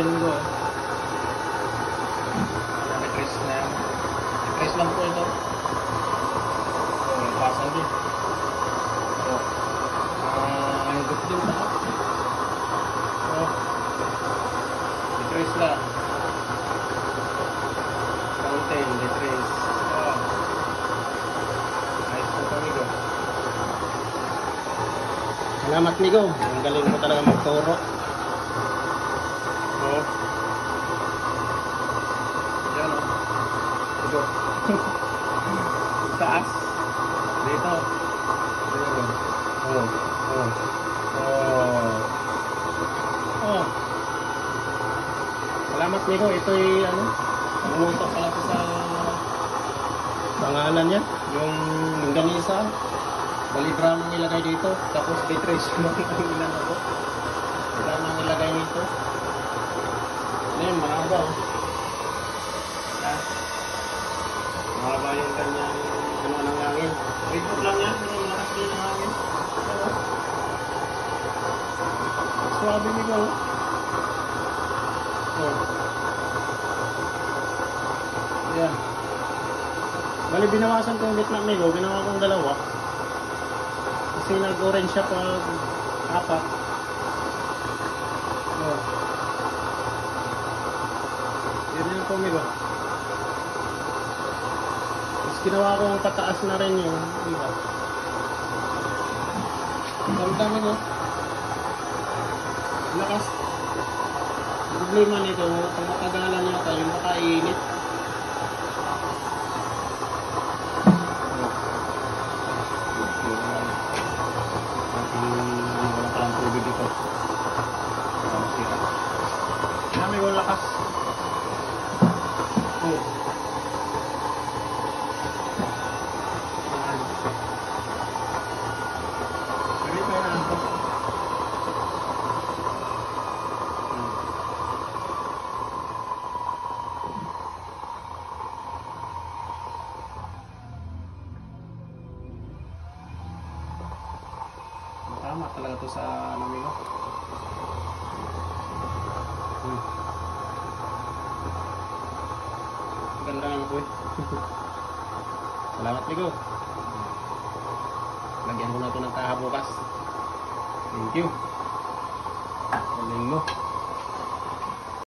galing ko. Nag-press na yan. Nag-press lang po ito. May pasang din. Hanggot din pa. Nag-press lang. Fountain, nag-press. Ayos po kami ko. Salamat Migo. Ang galing mo talaga magturo. Yan o. Ito. Taas. Dito. Salamat Migo. Ito'y ano. Namutok pala ito sa pangalan niya. Yung longganisa. Balibram ang nilagay dito. Tapos betrays mo ang ilan ako. Ilan ang nilagay nito. Ayan, mahaba oh. Mahaba yung kanyang ano ng hangin. Wait lang yan. Pero malakas din ang hangin. Swabe nito oh. Ayan. Bali binawasan ko ulit na Migo. Ginawa kong dalawa. Kasi nag-orange siya pag apat. Yun yung Migo. Tapos ginawa kong pataas na rin yung iba. Dami mo. Lakas. Problema nito, pag matagalan niya tayo, makainit. Dami ko lakas. Tama talaga to sa ano Migo. Ganda lang po eh. Salamat Migo. Lagyan ko na ito ng kaha bukas. Thank you. Galing mo.